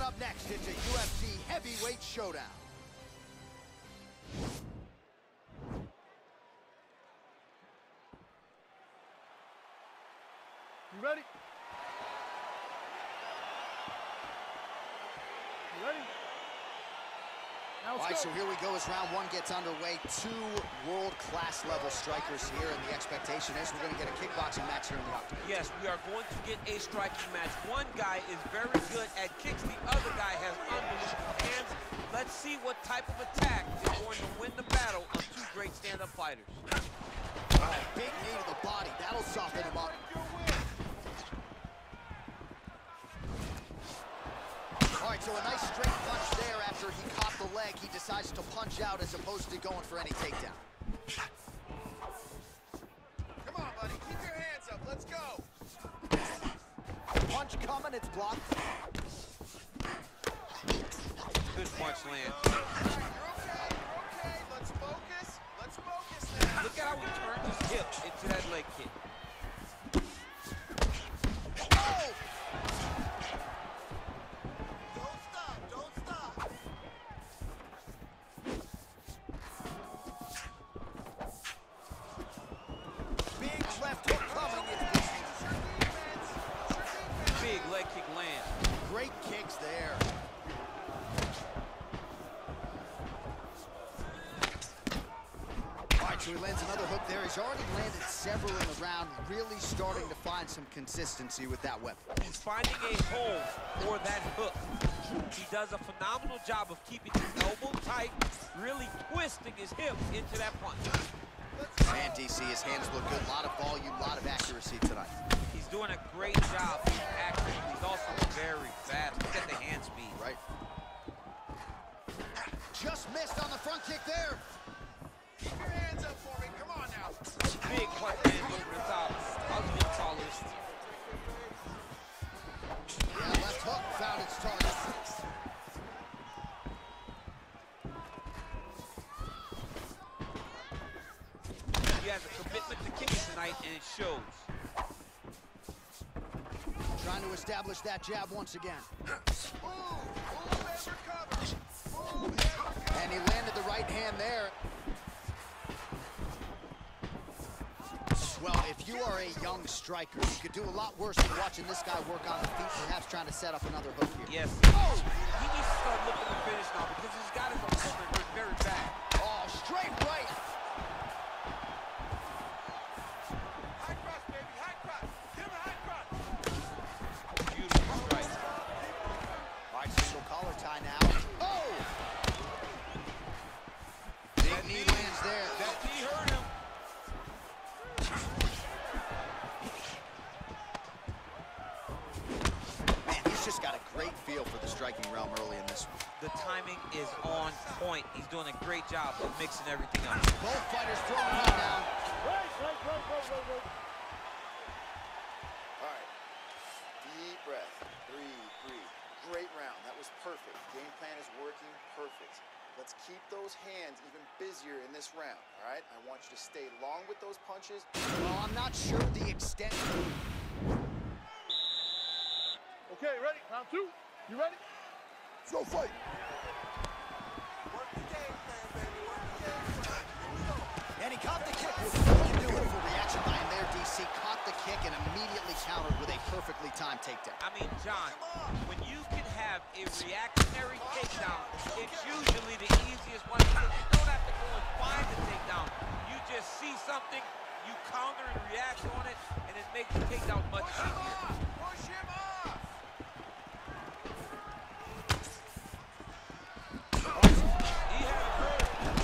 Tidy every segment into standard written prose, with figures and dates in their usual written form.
up next, it's a UFC heavyweight showdown. You ready? You ready? Now let's All right, go. so here we go as round one gets underway. Two world-class level strikers here, and the expectation is we're going to get a kickboxing match here in the octagon. Yes, we are going to get a striking match. One guy is very good at kicks. The other guy has unbelievable hands. Let's see what type of attack is going to win the battle of two great stand-up fighters. Oh, big knee to the body. That'll soften him up. All right, so a nice straight punch there. After he caught the leg, he decides to punch out as opposed to going for any takedown. Come on, buddy. Keep your hands up. Let's go. Punch coming, it's blocked. Good punch land. You're okay. You're okay. Let's focus. Let's focus now. Look at how he turned his hip into that leg kick. Oh! Don't stop. Don't stop. Big left hook coming. Big leg kick land. Great kicks there. All right, so he lands another hook there. He's already landed several in the round, really starting to find some consistency with that weapon. He's finding a hole for that hook. He does a phenomenal job of keeping his elbow tight, really twisting his hip into that punch. Man, DC, his hands look good. A lot of volume, a lot of accuracy tonight. He's doing a great job being accurate. He's also very fast. Look at the hand speed. Right. Just missed on the front kick there. Keep your hands up for me. Come on now. Big punch lands over the top. I'll be the tallest. Yeah, left hook found its target. He has a commitment to kicking tonight, and it shows. Trying to establish that jab once again. And he landed the right hand there. Well, if you are a young striker, you could do a lot worse than watching this guy work on the feet, perhaps trying to set up another hook here. Yes. Oh! He needs to start looking to finish now because he's got his opponent hurt very bad. Oh, straight right. High cross, baby. High cross. Give him a high cross. Beautiful strike. All right, single collar tie now. Oh! Big knee lands there. That knee hurt him. Man, he's just got a great feel for the striking realm early in this one. The timing is on point. He's doing a great job of mixing everything up. Both fighters throwing him now. Right. All right. Deep breath. Breathe. Great round. That was perfect. Game plan is working perfect. Let's keep those hands even busier in this round, all right? I want you to stay long with those punches. Well, I'm not sure the extent. Okay, ready? Round two. You ready? Let's go fight. Work the game plan, baby. Work the game plan. Here we go. And he caught the kick. Beautiful reaction by him there, DC. Caught the kick and immediately countered with a perfectly timed takedown. I mean, John, when you can have a reactionary takedown, it's usually the easiest one because you don't have to go and find the takedown. You just see something, you counter and react on it, and it makes the takedown much easier. Push him off. He has a great.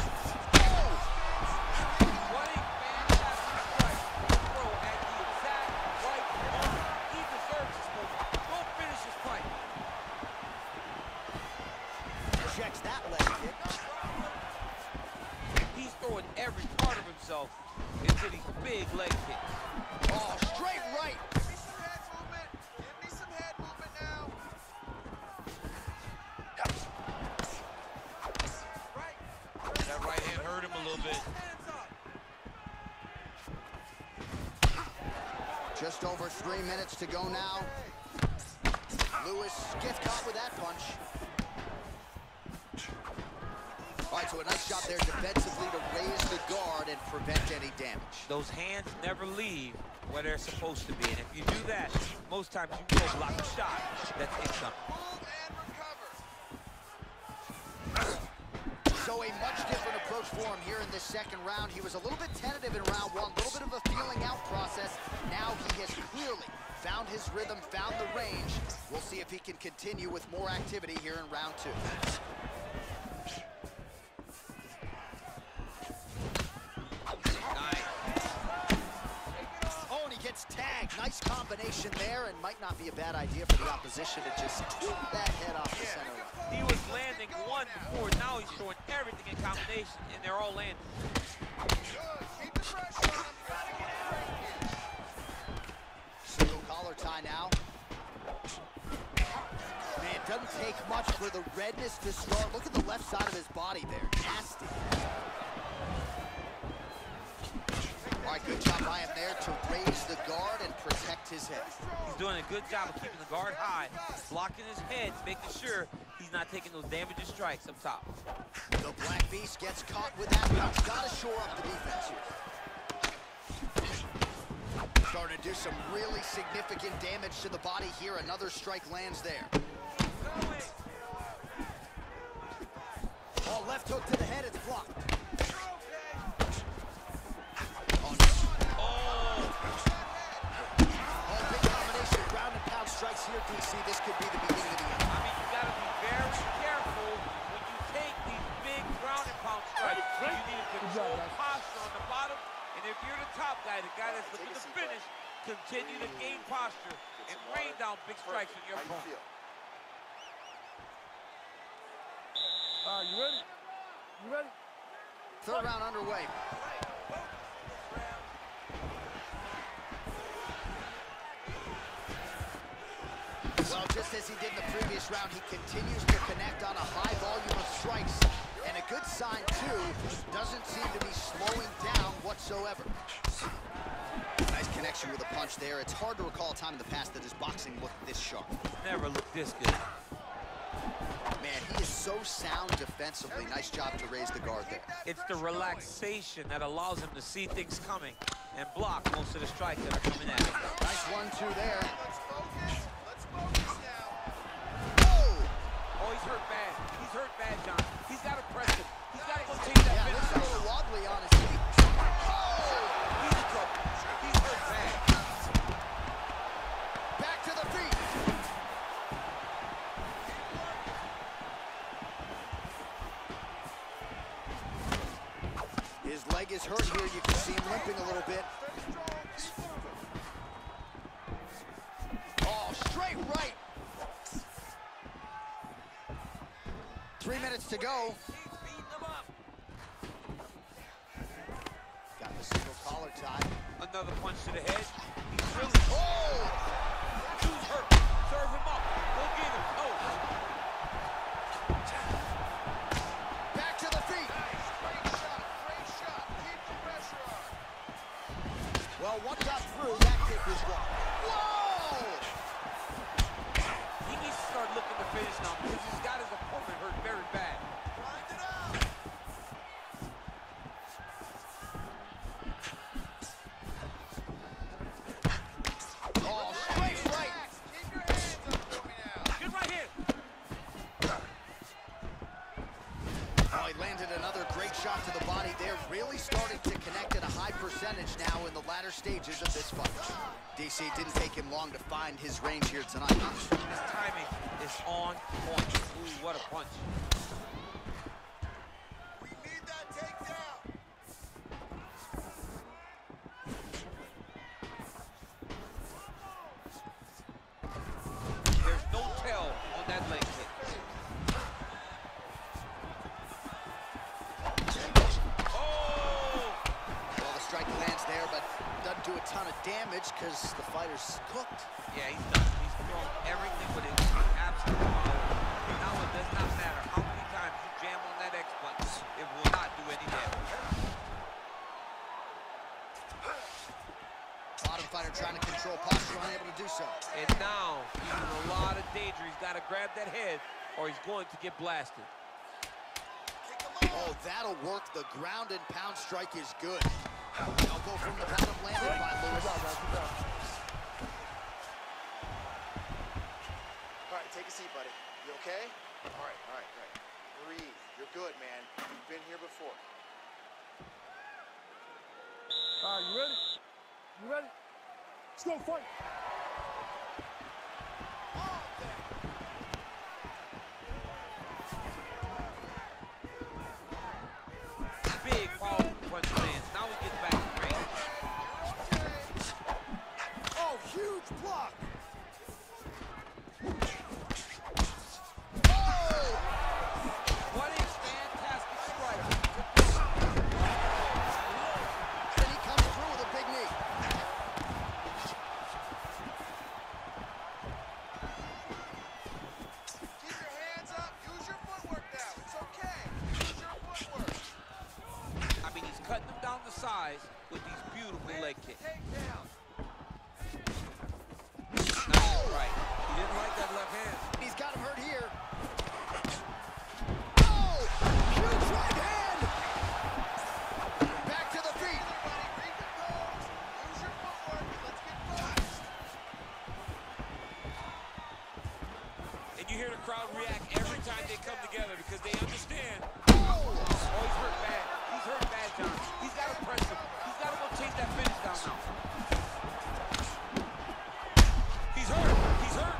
What a fantastic strike. Throw at the exact right moment. He deserves this moment. Go finish his fight. Checks that leg kick. He's throwing every part of himself into these big leg kicks. Oh, straight right. Give me some head movement. Give me some head movement now. Right. That right hand hurt him a little bit. Hands up. Just over 3 minutes to go now. Lewis gets caught with that punch. All right, so a nice job there defensively to raise the guard and prevent any damage. Those hands never leave where they're supposed to be. And if you do that, most times you will block a shot that's incoming. So a much different approach for him here in this second round. He was a little bit tentative in round one, a little bit of a feeling out process. Now he has clearly found his rhythm, found the range. We'll see if he can continue with more activity here in round two. Gets tagged. Nice combination there, and might not be a bad idea for the opposition to just tweak that head off the center line. He was landing one before, now he's throwing everything in combination, and they're all landing. Keep the pressure on him. You gotta get it right. Single collar tie now. Man, it doesn't take much for the redness to start. Look at the left side of his body there. Nasty. All right, good job by him there to raise the guard and protect his head. He's doing a good job of keeping the guard high, blocking his head, making sure he's not taking those damaging strikes up top. The Black Beast gets caught with that punch. Gotta shore up the defense here. Starting to do some really significant damage to the body here. Another strike lands there. Oh, left hook to the head, it's blocked. Strikes here, DC. This could be the beginning of the end. I mean, you got to be very careful when you take these big ground and pound strikes. You need a controlled posture on the bottom, and if you're the top guy, the guy that's looking to finish, continue to gain posture and rain down big strikes on your opponent. All right, you ready? You ready? Third round underway. Well, just as he did in the previous round, he continues to connect on a high volume of strikes. And a good sign, too, doesn't seem to be slowing down whatsoever. Nice connection with a punch there. It's hard to recall a time in the past that his boxing looked this sharp. Never looked this good. Man, he is so sound defensively. Nice job to raise the guard there. It's the relaxation that allows him to see things coming and block most of the strikes that are coming at him. Nice 1-2 there. Let's focus. Let's focus now. Oh, he's hurt bad. He's hurt bad, John. He's got to press him. He's got to go take that finish. Looks a little wobbly on his feet. He's in trouble. He's hurt bad. Back to the feet. His leg is hurt here. You can see him limping a little bit. Oh, straight right. 3 minutes to go. Got the single collar tie. Another punch to the head. He's really... Oh! Dude's hurt. Serve him up. Go get him. Oh. Back to the feet. Great shot. Great shot. Keep the pressure on. Well, one got through. That kick was blocked. Whoa! He needs to start looking to finish now because he's got his opponent hurt very bad. Grind it out. Oh, straight right. Keep your hands up for me now. Good right here. Oh, he landed another great shot to the body there. Really starting to connect at a high percentage now in the latter stages of this fight. DC didn't take him long to find his range here tonight. His timing is on point. Ooh, what a punch. We need that takedown. There's no tell on that leg kick. Oh! Well, the strike lands there, but doesn't do a ton of damage because the fighter's cooked. Yeah, he's done. He's thrown everything with his absolute power. Now it does not matter how many times you jam on that X punch. It will not do any damage. Bottom fighter trying to control posture, unable to do so. And now he's in a lot of danger. He's got to grab that head or he's going to get blasted. Oh, that'll work. The ground and pound strike is good. Elbow from the bottom landed by Lewis. All right, take a seat, buddy. You okay? All right. Breathe. You're good, man. You've been here before. All right, you ready? You ready? Let's go fight. Big, powerful punch lands. Now we get back to the ring. Oh, huge block. What a fantastic strike. And he comes through with a big knee. Keep your hands up. Use your footwork now. It's okay. Use your footwork. I mean, he's cutting them down to size with these beautiful leg kicks. Takedown. Nice right. He didn't like that left hand. He's got him hurt here. Oh, huge right hand. Back to the feet. Everybody recompose. Use your footwork. Let's get focused. And you hear the crowd react every time they come together because they understand. Oh, Oh, he's hurt bad. He's hurt bad, John. He's got to press him. He's got to go chase that finish down now. He's hurt. He's hurt.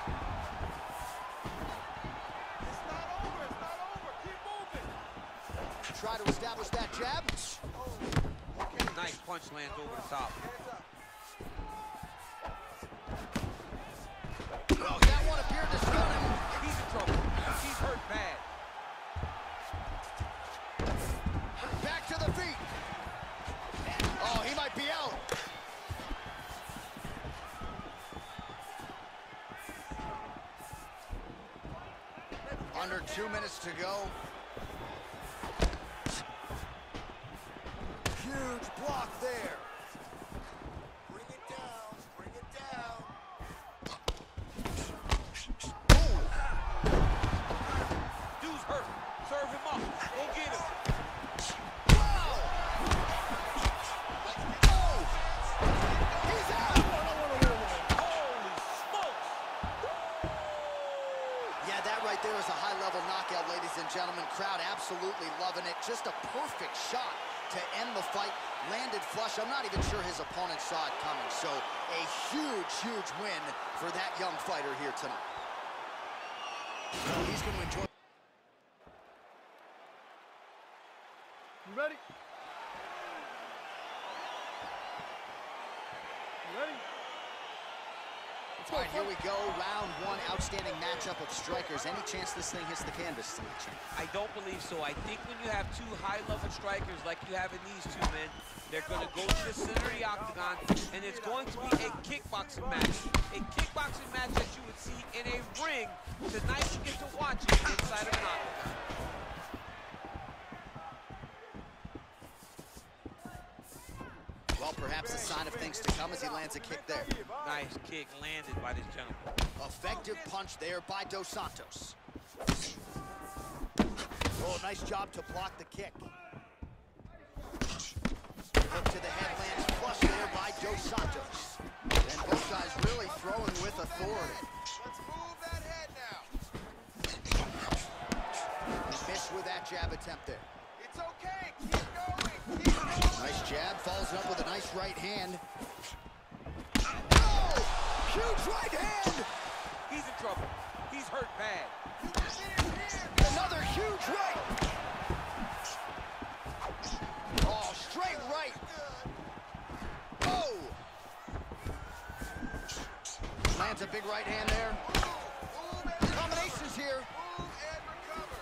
It's not over. It's not over. Keep moving. try to establish that jab. Okay. Nice punch lands over the top. Hands up. Well, that one appeared to stun him. He's in trouble. He's hurt bad. Back to the feet. Oh, he might be out. Under 2 minutes to go. Huge block there. Bring it down. Bring it down. Dude's hurt. Serve him up. Go get him. Wow! Oh! He's out! Holy smokes! Yeah, that right there is a high-level knockout, ladies and gentlemen. Crowd absolutely loving it. Just a perfect shot to end the fight. Landed flush. I'm not even sure his opponent saw it coming. So a huge, huge win for that young fighter here tonight. He's going to enjoy. You ready? You ready? All right, here we go. Round one, outstanding matchup of strikers. Any chance this thing hits the canvas tonight, Champ? I don't believe so. I think when you have two high-level strikers like you have in these two men, they're going to go to the center of the octagon, and it's going to be a kickboxing match. A kickboxing match that you would see in a ring. Tonight you get to watch it inside of an octagon. Well, perhaps a sign of things to come as he lands a kick there. Nice kick landed by this gentleman. Effective punch there by Dos Santos. Oh, nice job to block the kick. Hook to the head lands flush there by Dos Santos. And both guys really throwing with authority. Let's move that head now. Missed with that jab attempt there. It's okay. Keep going. Keep going. Nice jab, follows it up with a nice right hand. Oh! Huge right hand! He's in trouble. He's hurt bad. Another huge right! Oh, straight right! Oh! Lands a big right hand there. Combinations here. Move and recover.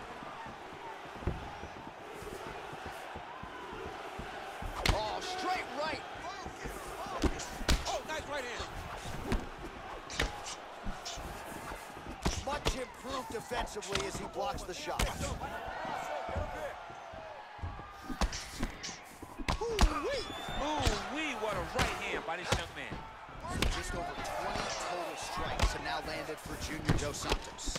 Oh, straight right! Oh, nice right hand. Much improved defensively as he blocks the shot. Ooh-wee, what a right hand by this young man. Just over 20 total strikes have now landed for Junior Dos Santos.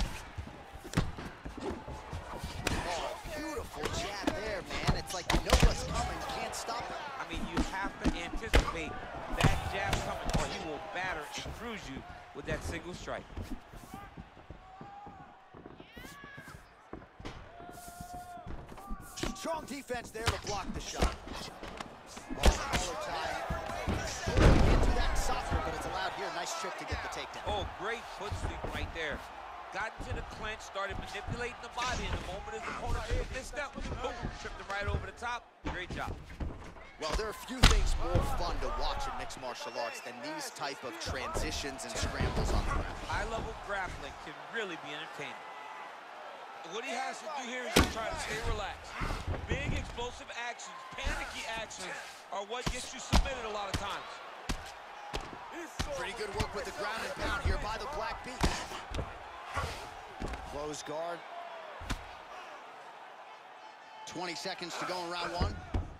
Oh, beautiful jab there, man. It's like you know what's coming, you can't stop it. I mean, you have to anticipate that jab coming, or he will batter and bruise you with that single strike. Strong defense there to block the shot. Oh, collar tie. Can't do that in soccer, but it's allowed here. Nice trick to get the takedown. Oh, great foot sweep right there. Got into the clinch, started manipulating the body, and the moment his opponent took a misstep, boom, tripped him right over the top. Great job. Well, there are few things more fun to watch in mixed martial arts than these type of transitions and scrambles on the ground. High-level grappling can really be entertaining. What he has to do here is just try to stay relaxed. Big explosive actions, panicky actions are what gets you submitted a lot of times. Pretty good work with the ground and pound here by the Black Beast. Close guard. 20 seconds to go in round one.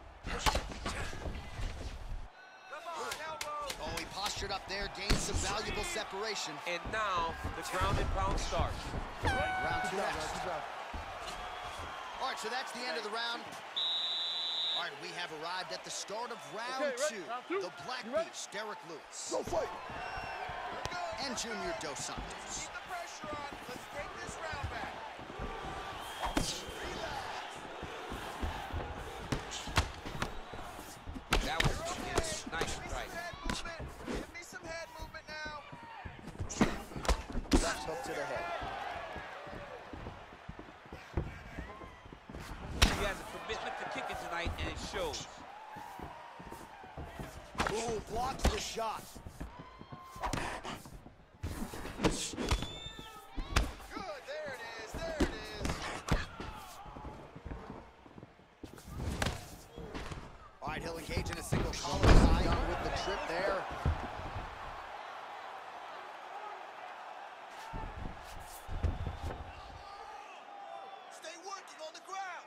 Oh, he postured up there, gained some valuable separation. And now the ground and pound starts. Round two next. All right, so that's the end of the round. All right, we have arrived at the start of round two. The Black Beast, Derek Lewis. Go fight. And Junior Dos Santos. Keep the pressure on. Let's take this round back. That was a nice strike. Give me some head movement now. Left hook to the head. He has a commitment to kicking tonight, and it shows. Ooh, blocks the shot. Good, there it is, there it is. All right, he'll engage in a single collar tie on with the trip there. Stay working on the ground.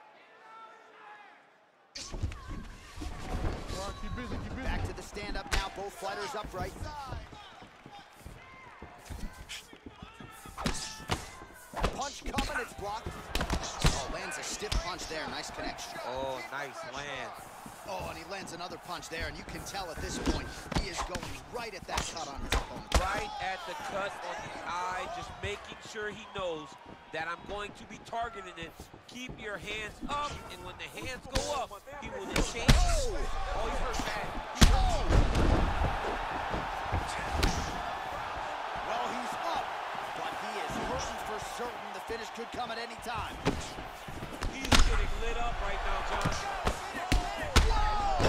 Back to the stand-up now, both fighters upright. Punch coming, it's blocked. Oh, lands a stiff punch there, nice connection. Oh, nice land. Oh, and he lands another punch there, and you can tell at this point, he is going right at that cut on his opponent. Right at the cut on the eye, just making sure he knows that I'm going to be targeting it. Keep your hands up, and when the hands go up, he will then change. Oh, he's hurt bad. Well, he's up, but he is hurting for certain. The finish could come at any time. He's getting lit up right now, John. Whoa!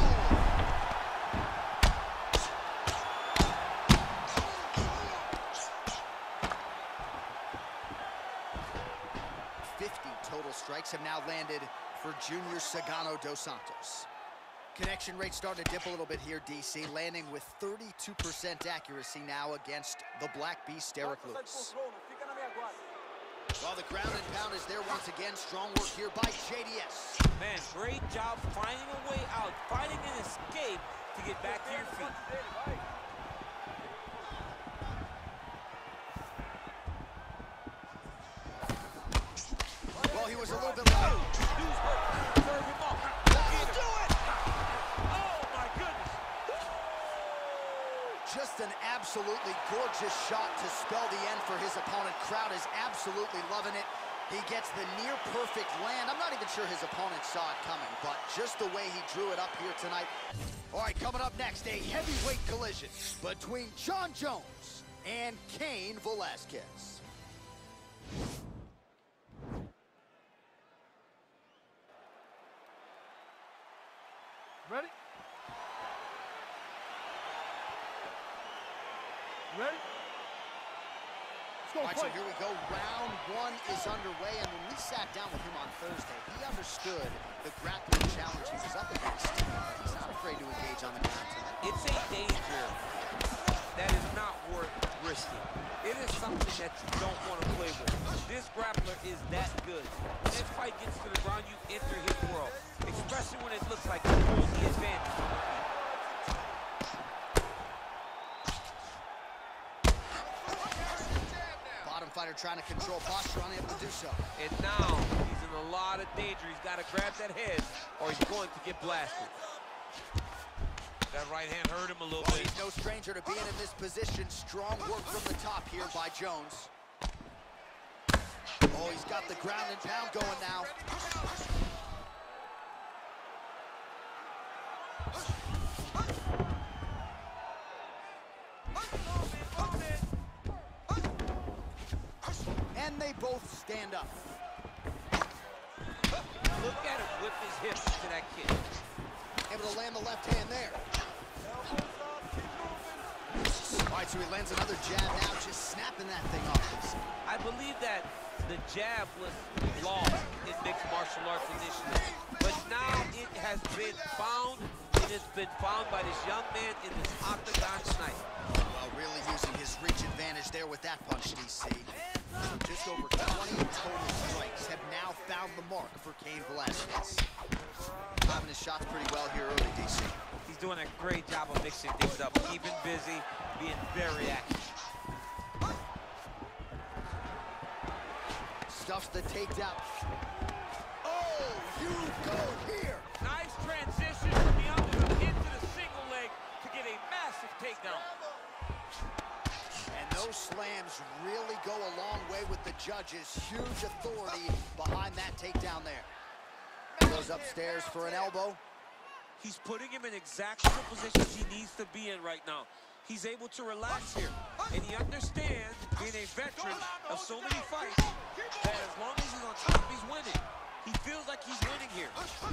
50 total strikes have now landed for Junior Dos Santos. Connection rate starting to dip a little bit here, DC, landing with 32% accuracy now against the Black Beast, Derek Lewis. Well, the ground and pound is there once again. Strong work here by JDS. Man, great job finding a way out, finding an escape to get back to your feet. Well, he was a little bit low. Serve him up. Let's do it! Oh, my goodness. Just an absolutely gorgeous shot to spell the end for his opponent. Crowd is absolutely loving it. He gets the near-perfect land. I'm not even sure his opponent saw it coming, but just the way he drew it up here tonight. All right, coming up next, a heavyweight collision between John Jones and Cain Velasquez. Ready? Ready? All right, so here we go. Round one is underway, and when we sat down with him on Thursday, he understood the grappling challenge he was up against. He's not afraid to engage on the ground tonight. It's a danger that is not worth risking. It is something that you don't want to play with. This grappler is that good. When this fight gets to the ground, you enter his world, especially when it looks like you hold the advantage. trying to control posture, unable to do so. And now he's in a lot of danger. He's got to grab that head or he's going to get blasted. That right hand hurt him a little bit. He's no stranger to being in this position. Strong work from the top here by Jones. Oh, he's got the ground and pound going now. And they both stand up. Look at him whip his hips to that kick. Able to land the left hand there. All right, so he lands another jab now, just snapping that thing off. I believe that the jab was lost in mixed martial arts initially, but now it has been found. It has been found by this young man in this octagon tonight. Well, really using his reach advantage there with that punch, DC. Just over 20 total strikes have now found the mark for Cain Velasquez. Timing his shots pretty well here early, DC. He's doing a great job of mixing things up, keeping busy, being very active. Stuffs the takedown. Oh, you go here. Nice transition from the underhook into the single leg to get a massive takedown. And those slams really go a long way with the judges. Huge authority behind that takedown there. Goes upstairs for an elbow. He's putting him in exactly the positions he needs to be in right now. He's able to relax here, and he understands, being a veteran of so many fights, that as long as he's on top, he's winning. He feels like he's winning here.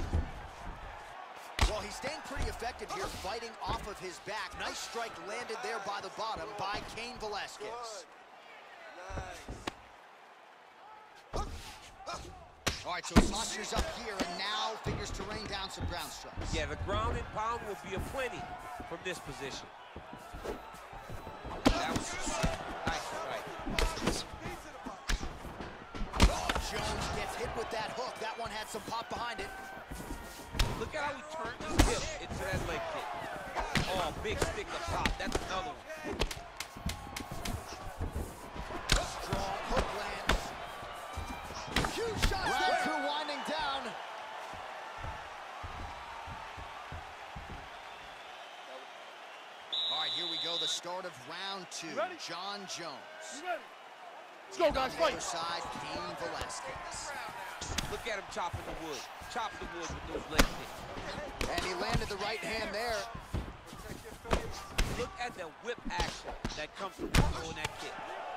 Well, he's staying pretty effective here, fighting off of his back. Nice strike landed there by the bottom by Cain Velasquez. All right, so postures up here and now figures to rain down some ground strikes. Yeah, the ground and pound will be aplenty from this position. That was nice strike. Oh, Jones gets hit with that hook. That one had some pop behind it. Look at how he turned his hip into that leg kick. Oh, big stick up top. That's another one. Strong hook lands. Huge shot. Round two winding down. All right, here we go. The start of round two. John Jones. Let's go, guys. On the Fight. other side, Cain Velasquez. Look at him chopping the wood. Chop the wood with those leg kicks. And he landed the right hand there. Look at the whip action that comes from throwing that kick.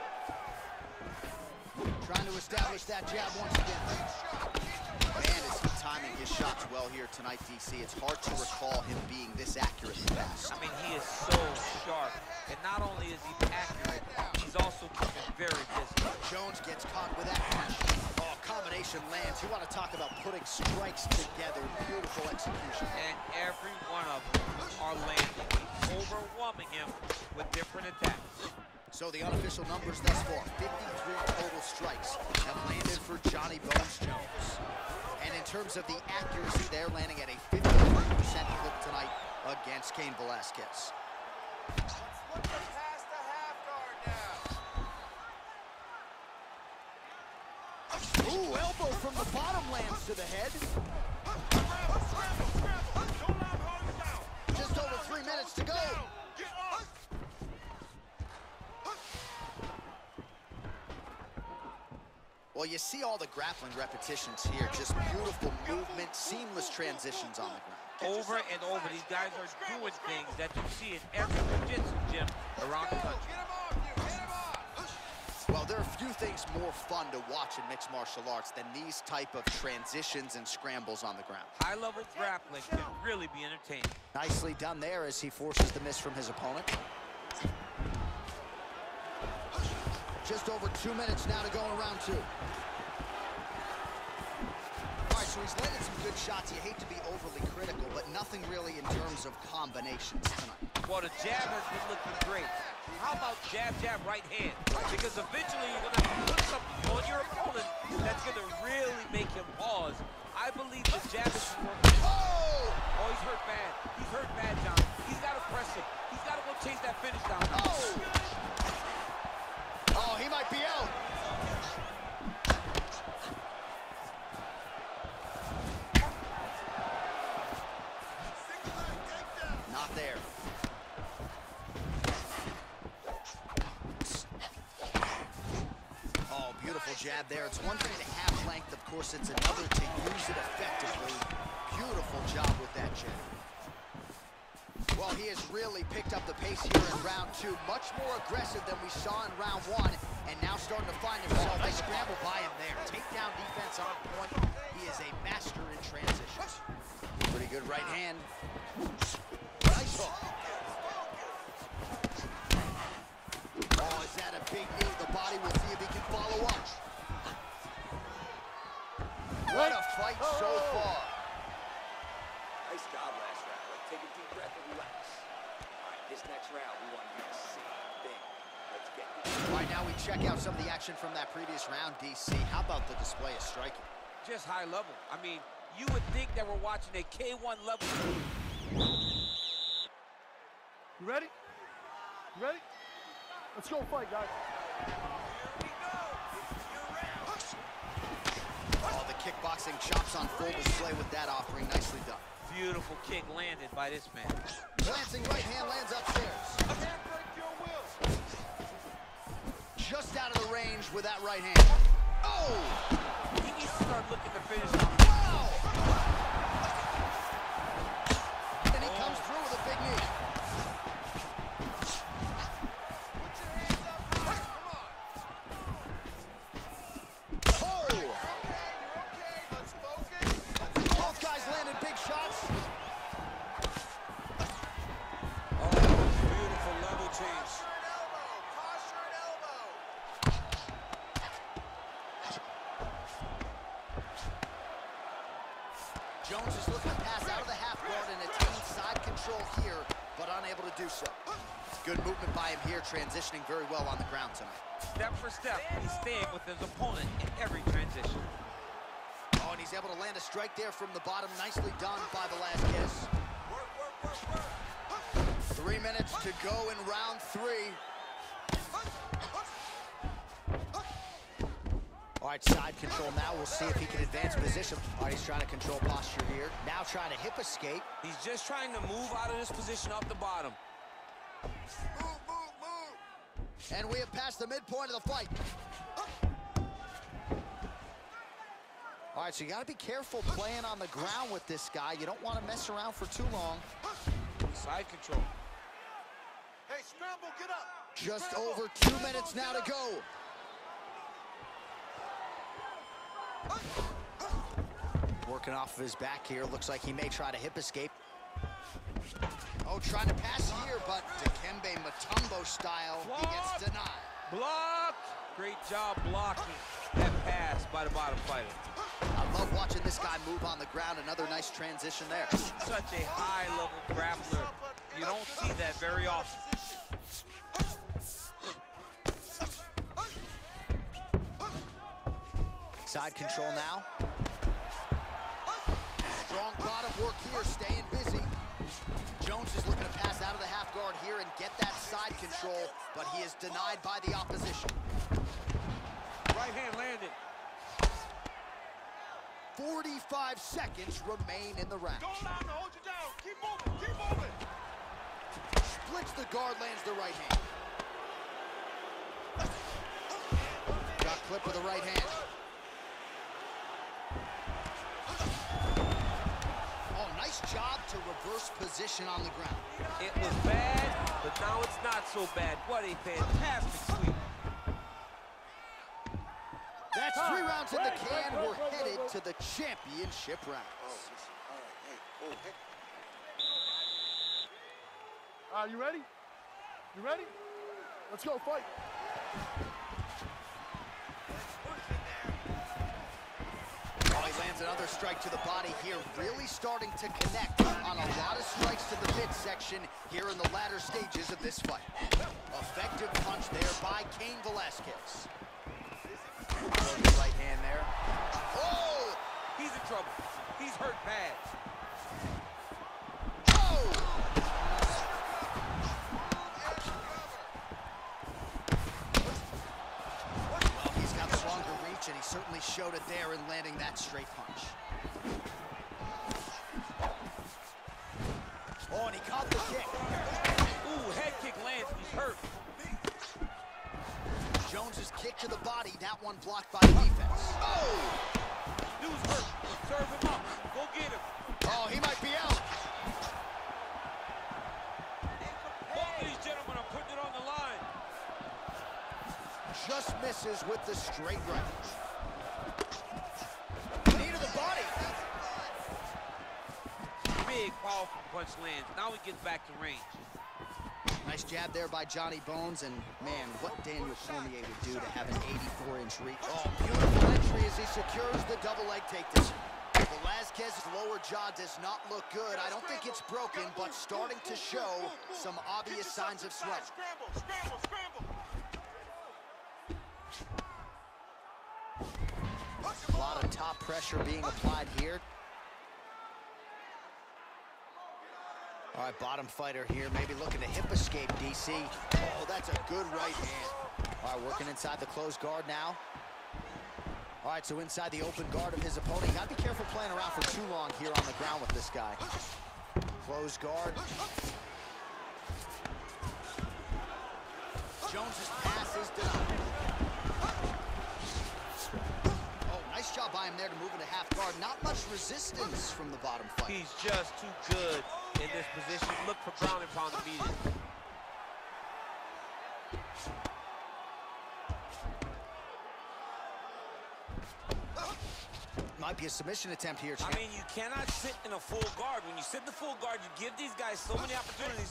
Trying to establish that jab once again. Man, is he timing his shots well here tonight, DC. It's hard to recall him being this accurate and fast. I mean, he is so sharp. And not only is he accurate, he's also keeping very busy. Jones gets caught with that punch. Oh, combination lands. You want to talk about putting strikes together. Beautiful execution. And every one of them are landing, overwhelming him with different attacks. So the unofficial numbers thus far, 53 total strikes have landed for Johnny Bones Jones. And in terms of the accuracy, they're landing at a 53% clip tonight against Cain Velasquez. Let's look past the half guard now. Ooh, elbow from the bottom lands to the head. Just over 3 minutes to go. Well, you see all the grappling repetitions here. Just beautiful movement, seamless transitions on the ground. Over and over, these guys are doing things that you see in every jiu-jitsu gym around the country. Get him off you. Get him off. Well, there are few things more fun to watch in mixed martial arts than these type of transitions and scrambles on the ground. High-level grappling can really be entertaining. Nicely done there as he forces the miss from his opponent. Just over 2 minutes now to go in round two. All right, so he's landed some good shots. You hate to be overly critical, but nothing really in terms of combinations tonight. Well, the jab has been looking great. How about jab, jab, right hand? Because eventually you're going to have to put something on your opponent that's going to really make him pause. I believe the jab is working. Oh! Oh, he's hurt bad. He's hurt bad, John. He's got to press him. He's got to go chase that finish down. Oh! Oh, he might be out. Beautiful jab there. It's one thing to have length. Of course, it's another to use it effectively. Beautiful job with that jab. Well, he has really picked up the pace here in round 2. Much more aggressive than we saw in round 1. And now starting to find himself. They scramble by him there. Takedown defense on point. He is a master in transition. Pretty good right hand. Nice hook. Oh, is that a big knee? The body will see if he can follow up. What a fight so far. Nice job last round. Let's take a deep breath and relax. All right, this next round, we want to do the same thing. Let's get it. All right, now we check out some of the action from that previous round, DC. How about the display of striking? Just high level. I mean, you would think that we're watching a K1 level. You ready? You ready? Let's go fight, guys. Oh, the kickboxing chops on full display with that offering. Nicely done. Beautiful kick landed by this man. Glancing right hand lands upstairs. Can't break your will. Just out of the range with that right hand. Oh! He needs to start looking to finish off. Wow! And he comes through with a big knee. Jones is looking to pass out of the half guard and attain side control here, but unable to do so. Good movement by him here, transitioning very well on the ground tonight. Step for step, he's staying with his opponent in every transition. Oh, and he's able to land a strike there from the bottom. Nicely done by the last kiss. 3 minutes to go in round 3. All right, side control now. We'll see if he can advance position. All right, he's trying to control posture here. Now trying to hip escape. He's just trying to move out of this position off the bottom. Move, move, move. And we have passed the midpoint of the fight. All right, so you got to be careful playing on the ground with this guy. You don't want to mess around for too long. Side control. Hey, scramble, get up. Just Scramble. over 2 minutes now to go. Working off of his back here. Looks like he may try to hip escape. Oh, trying to pass here, but Dikembe Mutombo style, he gets denied. Blocked. Great job blocking that pass by the bottom fighter. I love watching this guy move on the ground. Another nice transition there. Such a high-level grappler. You don't see that very often. Side control now. Strong bottom work here, staying busy. Jones is looking to pass out of the half guard here and get that side control, but he is denied by the opposition. Right hand landed. 45 seconds remain in the round. Don't allow him to hold you down. Keep moving, keep moving. Splits the guard, lands the right hand. Got clipped with the right hand. Oh, nice job to reverse position on the ground. It was bad, but now it's not so bad. What a fantastic sweep. That's 3 rounds in the can. We're headed to the championship rounds. Oh, listen. All right. Hey. Oh, hey. You ready? You ready? Let's go fight. Oh, he lands another strike to the body here, really starting to connect on a lot of strikes to the midsection here in the latter stages of this fight. Effective punch there by Cain Velasquez. Right hand there. Oh! He's in trouble. He's hurt bad. Oh! Well, he's got the longer reach, and he certainly showed it there in landing that straight punch. Oh, and he caught the kick. Ooh, head kick lands. He's hurt. Jones Jones's kick to the body, that one blocked by defense. Oh! Dude's hurt. Serve him up. Go get him. Oh, he might be out. Both of these gentlemen are putting it on the line. Just misses with the straight right. Knee to the body. Big, powerful punch lands. Now he gets back to range. Nice jab there by Johnny Bones, and man, what Daniel Cormier would do to have an 84-inch reach. Oh, beautiful entry as he secures the double leg takedown. Velazquez's lower jaw does not look good. I don't think it's broken, but starting to show some obvious signs of swelling. Scramble, scramble, A scramble. lot of top pressure being applied here. All right, bottom fighter here, maybe looking to hip escape, DC. Oh, that's a good right hand. All right, working inside the closed guard now. All right, so inside the open guard of his opponent. You gotta be careful playing around for too long here on the ground with this guy. Closed guard. Jones's pass is denied. Oh, nice job by him there to move into half guard. Not much resistance from the bottom fighter. He's just too good in this position. Look for ground and pound immediately. Might be a submission attempt here, I champ. mean, you cannot sit in a full guard. When you sit in the full guard, you give these guys so many opportunities.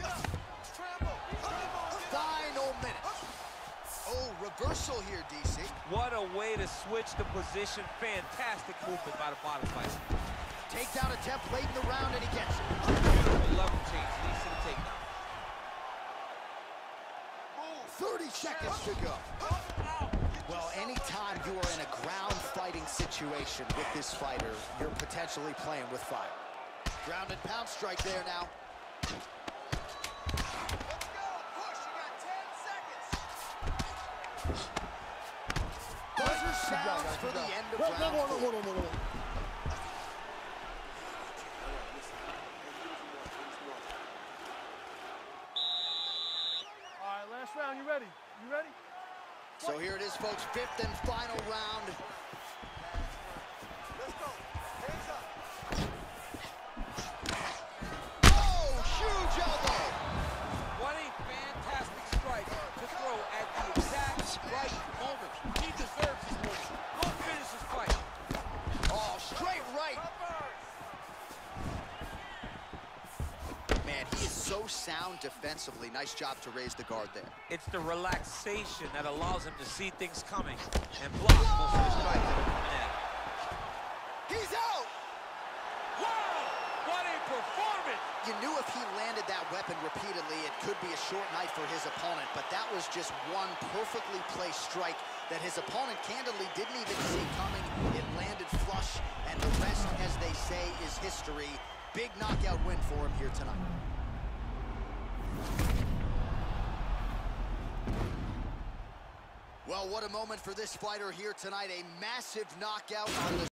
Final minute. Oh, reversal here, DC. What a way to switch the position. Fantastic movement by the bottom fighter. Takedown attempt late in the round, and he gets it. Beautiful level change. Leads to the takedown. 30 seconds to go. Well, anytime you are in a ground fighting situation with this fighter, you're potentially playing with fire. Ground and pound strike there now. Buzzer sounds for the end of round 4. All right, last round. You ready? You ready? So here it is, folks, fifth and final round. Let's go. Hands up. Oh, huge elbow. What a fantastic strike to throw at the exact right moment. He deserves this moment. Go finish this fight. Oh, straight right. Man, he is so sound defensively. Nice job to raise the guard there. It's the relaxation that allows him to see things coming and block most of the strikes that are coming in. He's out! Wow! What a performance! You knew if he landed that weapon repeatedly, it could be a short night for his opponent, but that was just one perfectly placed strike that his opponent candidly didn't even see coming. It landed flush, and the rest, as they say, is history. Big knockout win for him here tonight. Well, what a moment for this fighter here tonight. A massive knockout on the